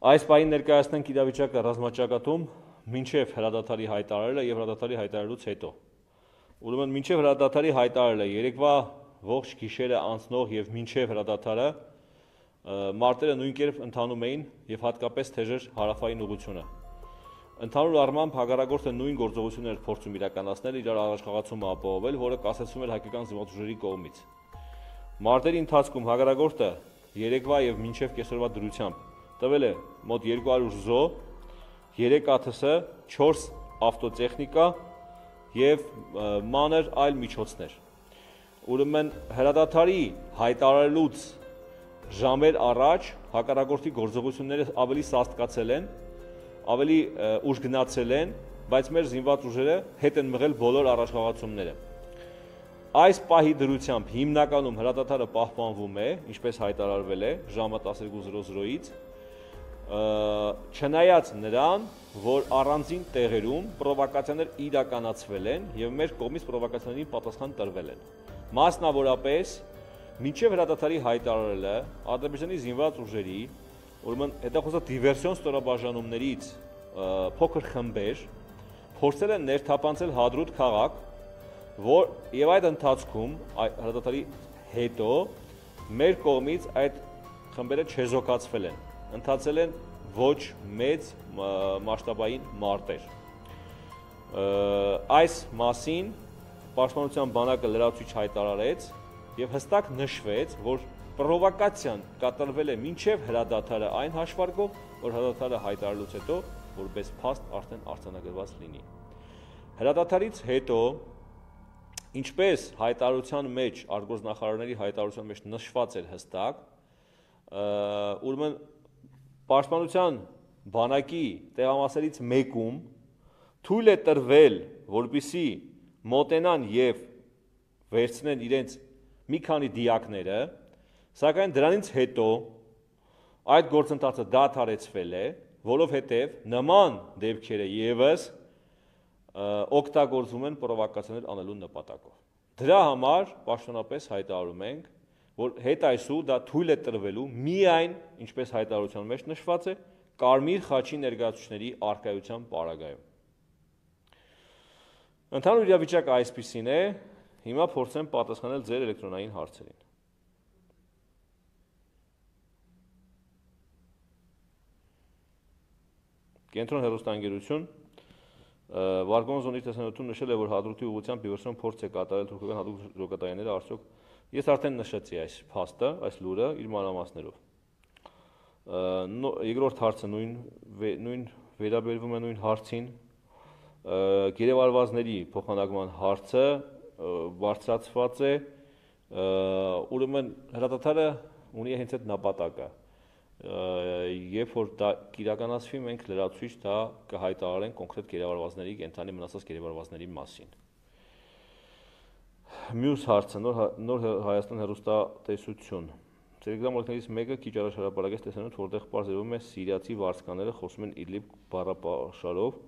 Այս պահին ներկայացնենք իրավիճակը ռազմաճակատում մինչև հրադադարի հայտարարելը եւ հրադադարի հայտարարելուց հետո։ Ուրեմն մինչև հրադադարի հայտարարելը երեկվա ողջ գիշերը անցնող եւ մինչև հրադադարը մարտերը նույն կերպ ընթանում էին եւ հատկապես թեժեր հարավային ուղղությունը։ Ընդհանուր առմամբ հակառակորդը նույն գործողություններ փորձում իրականացնել իրար առաջխաղացումը ապահովել, որը կասեցվում էր հայկական զինվորությունների կողմից։ Մարտերի ընթացքում հակառակորդը երեկվա եւ մինչև կեսօրվա դրությամբ տվել է մոտ 200 զո, 3 ԱԹՍ, 4 ավտոտեխնիկա եւ մանր այլ միջոցներ։ Ուրեմն հրադադարի հայտարարելուց ժամեր առաջ հակառակորդի գործողությունները ավելի սաստկացել են, ավելի ուժ գնացել են, բայց մեր զինված ուժերը հետ են մղել բոլոր առաջխաղացումները։ Այս պահի դրությամբ հիմնականում հրադադարը պահպանվում է, ինչպես հայտարարվել է ժամը 12:00-ից, չնայած նրան, որ առանձին տեղերում պրովոկացիաներ իրականացվել են եւ մեր կողմից պրովոկացիաներին պատասխան տրվել են։ Մասնավորապես, մինչև հրադադարի հայտարարելը Ադրբեջանի զինված ուժերի, ուրեմն հետախուզող դիվերսիոն ստորաբաժանումներից փոքր խմբեր փորձել են ներթափանցել Հադրութ քաղաք, որ եւ այդ ընթացքում հրադադարի հետո մեր կողմից այդ խմբերը չեզոքացվել են, ընթացել են ոչ մեծ մասշտաբային մարտեր։ Այս մասին Պաշտպանության բանակը լրացուցիչ հայտարարեց եւ հստակ նշվեց, որ պրովոկացիան կատարվել է մինչև հրադադարը այն հաշվարկով, որ հրադադարը հայտարարելուց հետո որպես փաստ արդեն արձանագրված լինի։ Հրադադարից հետո, ինչպես հայտարարության մեջ, արտգործնախարարների հայտարարության մեջ նշված էր հստակ, ուրեմն Պաշտպանության բանակի տեղամասերից մեկում թույլ է տրվել, որպեսզի մոտենան եւ վերցնեն իրենց մի քանի դիակները, սակայն դրանից հետո այդ գործընթացը դադարեցվել է, որովհետև նման դեպքերը եւս օգտագործվում են պրովոկացիաներ անելու նպատակով։ Դրա համար պաշտոնապես հայտարարում ենք, որ հետ այսու դա թույլ է տրվելու միայն, ինչպես հայտարարության մեջ նշված է, կարմիր խաչի ներկայացուցիչների առկայության պարագայում։ Ընդհանուր իրավիճակը այսպիսին է, հիմա փորձեմ պատասխանել ձեր էլեկտրոնային հարցերին։ Կենտրոն հեռուստաընկերություն Վարգոն զոնի տեսանյութում նշել է, որ Հադրութի ուղղությամբ դիվերսիոն փորձ է կատարել թուրքական հատուկ զորակայինները, արդյոք ես արդեն նշեցի այս փաստը, այս լուրը իր մանրամասներով։ Երկրորդ հարցը նույն վերաբերվում է նույն հարցին, գերեվարվածների փոխանակման հարցը բարձրացված է, ուրեմն հրադադարը ունի հենց այդ նպատակը, երբ որ դա կիրականացվի, մենք լրացուցիչ դա կհայտարարենք կոնկրետ գերեվարվածների, կենդանի մնացած գերեվարվածների մասին։ Մյուս հարցը նոր Հայաստան հեռուստատեսություն։ Տելեգրամ օրենքներից մեկը քիչ առաջ հրապարակեց տեսանյութ, որտեղ պարզվում է սիրիացի վարձկաները խոսում են Իդլիբ բառապաշարով։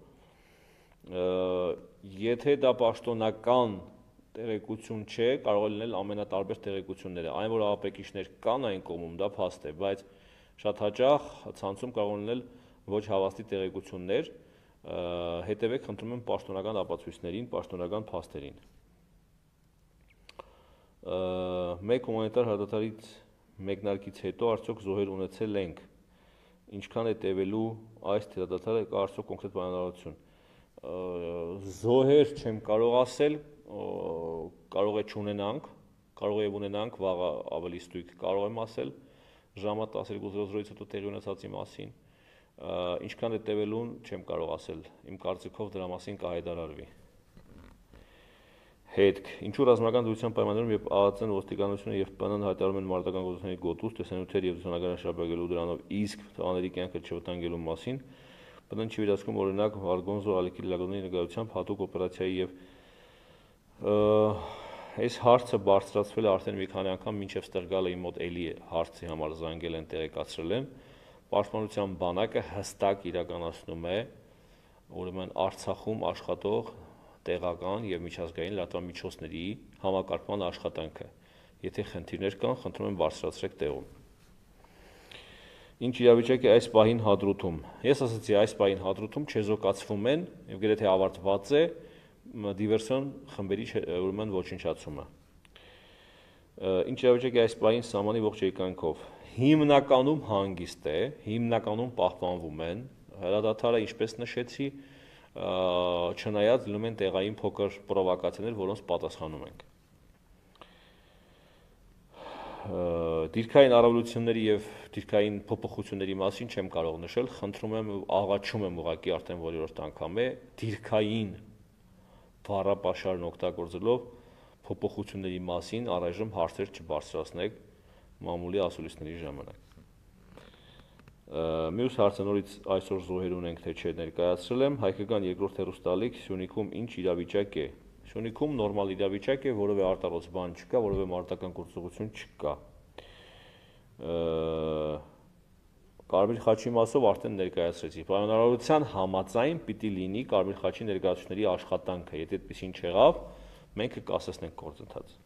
Եթե դա պաշտոնական տեղեկություն չէ, կարող է լինել ամենատարբեր տեղեկությունները, այն որ ԱՊԿ-ներ կան այն կողմում, դա փաստ է, բայց շատ հաճախ ցանցում կարող են լինել ոչ հավաստի տեղեկություններ, հետևեք խնդրում եմ պաշտոնական ապացույցներին, պաշտոնական փաստերին։ Մեկ հումանիտար հրադադարից մեկնարկից հետո արդյոք զոհեր ունեցել ենք, ինչքան է տևելու այս հրադադարը, կա արդյոք կոնկրետ պայմանավորություն։ Զոհեր չեմ կարող ասել, կարող է չունենանք, կարող է ունենանք, վաղը ավելի ստույգ կարող եմ ասել, ժամը 12:00-ից հետո տեղի ունեցածի մասին, ինչքան է տևելուն չեմ կարող ասել, իմ կարծիքով դրա մասին կհայտարարվի։ Հետք, ինչու ռազմական դրության պայմաններում, երբ ԱԱԾ-ն, ոստիկանությունը եւ ՊՆ-ն հայտարարում են մարտական գործողությունների գոտուց, տեսանյութեր եւ դրամական շրջապատելու դրանով իսկ տղաների կյանքը չվտանգելու մասին, ՊՆ-ն չի վերահսկում օրինակ Վարգոնզո Ալեքի լագոդների նկատմամբ հատուկ օպերացիայի եւ այս հարցը բարձրացվել է արդեն մի քանի անգամ, մինչև ստեղ գալը իմ մոտ էլի հարցի համար զանգել են, տեղեկացրել են, Պաշտպանության բանակը հստակ իրականացնում է, ուրեմն Արցախում աշխատող տեղական եւ միջազգային լրատվամիջոցների համակարգման աշխատանքը։ Եթե խնդիրներ կան, խնդրում եմ բարձրացրեք տեղում։ Ինչ իրավիճակ է այս պահին հադրութում։ Ես ասացի, այս պահին հադրութում չեզոքացվում են եւ գրեթե ավարտված է դիվերսիոն խմբերի ուրեմն ոչնչացումը։ Ինչ իրավիճակ է այս պահին սահմանի ողջ երկայնքով։ Հիմնականում հանգիստ է, հիմնականում պահպանվում են, հրադադարը ինչպես նշեցի, չնայած լինում են տեղային փոքր պրովոկացիաներ, որոնց պատասխանում ենք։ Դիրքային առավելությունների եւ դիրքային փոփոխությունների մասին չեմ կարող նշել, խնդրում եմ աղաչում եմ ուղղակի արդեն որերորդ անգամ է դիրքային բառապաշարն օգտագործելով փոփոխությունների մասին առայժմ հարցեր չբարձրացնեք մամուլի ասուլիսների ժամանակ։ Մյուս հարցը նորից այսօր զոհեր ունենք, թե չէ ներկայացրել եմ, հայկական երկրորդ հեռուստալիք Սյունիքում ինչ իրավիճակ է։ Սյունիքում նորմալ իրավիճակ է, որևէ արտարոց բան չկա, որևէ մարտական գործողություն չկա։ Կարմիր խաչի մասով արդեն ներկայացրեցի։ Պայմանավորվածության համաձայն պիտի լինի Կարմիր խաչի ներկայացուցիչների աշխատանքը, եթե այդպեսին չեղավ, մենք կկասեցնենք գործընթաց։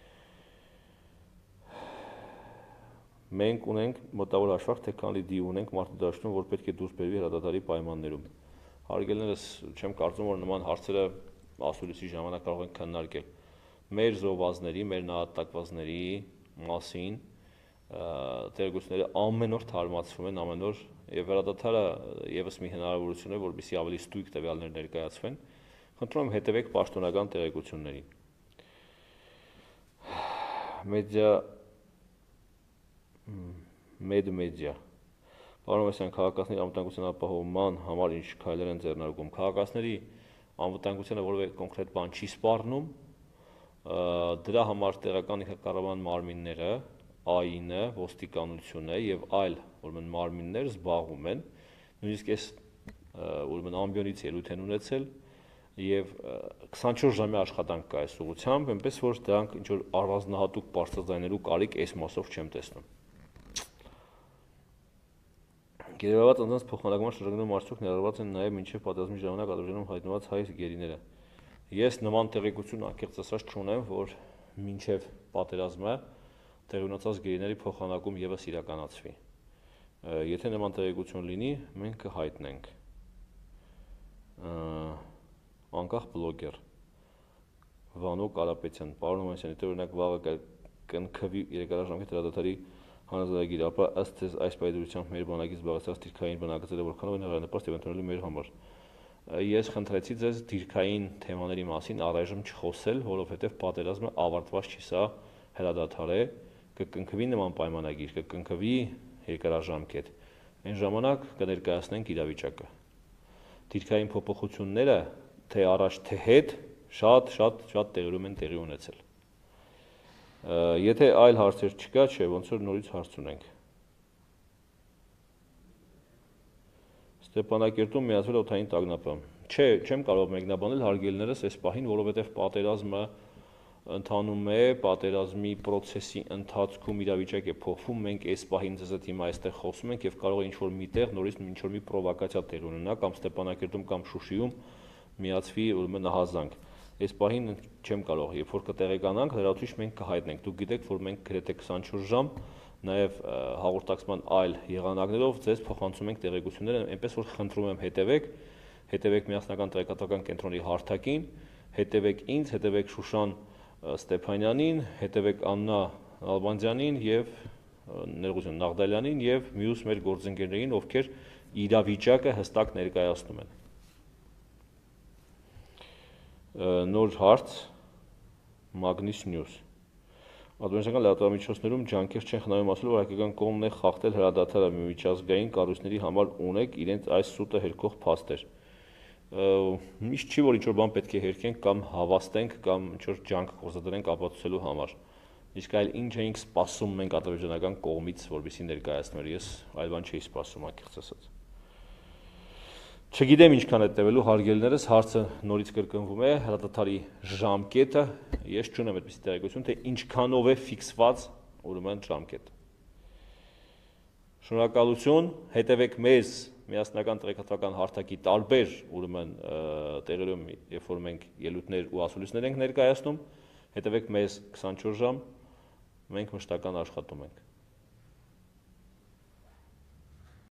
Մենք ունենք մոտավոր հաշվարկ, թե քանի դի ունենք մարդու դաշտում, որ պետք է դուրս բերվի հրադադարի պայմաններում։ Հարգելներս, չեմ կարծում, որ նման հարցերը ասուլիսի ժամանակ կարող ենք քննարկել։ Մեր զոհվածների, մեր նահատակվածների մասին տեղեկությունները ամեն օր թարմացվում են, ամեն օր, եւ հրադադարը եւս մի հնարավորություն է, որպեսզի ավելի ստույգ տվյալներ ներկայացվեն։ Խնդրում եմ հետևեք պաշտոնական տեղեկություններին։ Մեդմեդիա Պարոն Մեսյան, քաղաքացիների անվտանգության ապահովման համար ինչ քայլեր են ձեռնարկում։ Քաղաքացիների անվտանգությանը որևէ կոնկրետ բան չի սպառնում, դրա համար տեղական ինքնակառավարման մարմինները, ԱԻՆ-ը, ոստիկանությունը եւ այլ ուրեմն մարմիններ զբաղվում են, նույնիսկ այս ուրեմն ամբիոնից ելույթ են ունեցել եւ 24 ժամյա աշխատանք կա այս ուղղությամբ, այնպես որ դրանք ինչ որ առանձնահատուկ բարձրաձայնելու կարիք այս մասով չեմ տեսնում։ Գերեվարված անձանց փոխանակման շրջանում արդյոք ներառված են նաև մինչև պատերազմի ժամանակ Ադրբեջանում հայտնված հայ գերիները։ Ես նման տեղեկություն անկեղծ ասած չունեմ, որ մինչև պատերազմը տեղի ունեցած գերիների փոխանակում եւս իրականացվի։ Եթե նման տեղեկություն լինի, մենք կհայտնենք։ Անկախ բլոգեր Վանո Կարապետյան, պարոն Հովհաննիսյան, եթե օրինակ վաղը կնքվի երկարաժամկետ հրադադարի հանձնարարագիրը, ապա ըստ ձեզ այս պայմանությամբ մեր բանակից զբաղեցած դիրքային բնակիչները որքանով են հեռանկարված եւ ընդունելի մեր համար։ Ես խնդրեցի ձեզ դիրքային թեմաների մասին առայժմ չխոսել, որովհետեւ պատերազմը ավարտված չի, սա հրադադար է, կկնքվի նման պայմանագիր, կկնքվի երկարաժամկետ։ Այն ժամանակ կներկայացնենք իրավիճակը։ Դիրքային փոփոխությունները թե առաջ թե հետ շատ տեղերում են տեղի ունեցել։ Եթե այլ հարցեր չկա, չէ, ոնց որ նորից հարց ունենք։ Ստեփանակերտում միացվել օդային տագնապը։ Չէ, չեմ կարող մեկնաբանել հարգելներս այս պահին, որովհետև պատերազմը ընթանում է, պատերազմի process-ի ընթացքում իրավիճակ է փոխվում, մենք այս պահին ձեզ հետ հիմա այստեղ խոսում ենք եւ կարող է ինչ-որ միտեղ նորից ինչ-որ մի պրովոկացիա տեղի ունենա կամ Ստեփանակերտում կամ Շուշիում միացվի ուրեմն ահազանգ։ Այս պահին չեմ կարող, երբ որ կտեղեկանանք, լրացուցիչ մենք կհայտնենք։ Դուք գիտեք, որ մենք գրեթե 24 ժամ նաև հաղորդակցման այլ եղանակներով ձեզ փոխանցում ենք տեղեկությունները, այնպես որ խնդրում եմ հետևեք միասնական տեղեկատվական կենտրոնի հարթակին, հետևեք ինձ, հետևեք Շուշան Ստեփանյանին, հետևեք Աննա Ալբանդյանին եւ ներողություն Նաղդալյանին եւ մյուս մեր գործընկերներին, ովքեր իրավիճակը հստակ ներկայացնում են։ Նոր հարց Magnus News Ադրբեջանական լրատվամիջոցներում ջանքեր չեն խնայում ասել, որ հայկական կողմն է խախտել հրադադարը միջազգային կառույցների համար ունեք իրենց այս սուտը հերքող փաստեր։ Միշտ չի որ ինչ-որ բան պետք է հերքենք կամ հավաստենք կամ ինչ-որ ջանք գործադրենք ապացուցելու համար։ Իսկ այլ ինչ էինք սպասում մենք ադրբեջանական կողմից, որպեսզի ներկայացնենք, ես այլ բան չէի սպասում, անկեղծ ասած։ Չգիտեմ ինչքան է տևելու հարգելներս, հարցը նորից կրկնվում է, հրադադարի ժամկետը, ես չունեմ այդպիսի տեղեկություն, թե ինչքանով է ֆիքսված ուրեմն ժամկետ։ Շնորհակալություն, հետևեք մեզ միասնական տեղեկատվական հարթակի տարբեր ուրեմն տեղերում, երբ որ մենք ելույթներ ու ասուլիսներ ենք ներկայացնում, հետևեք մեզ 24 ժամ, մենք մշտական աշխատում ենք։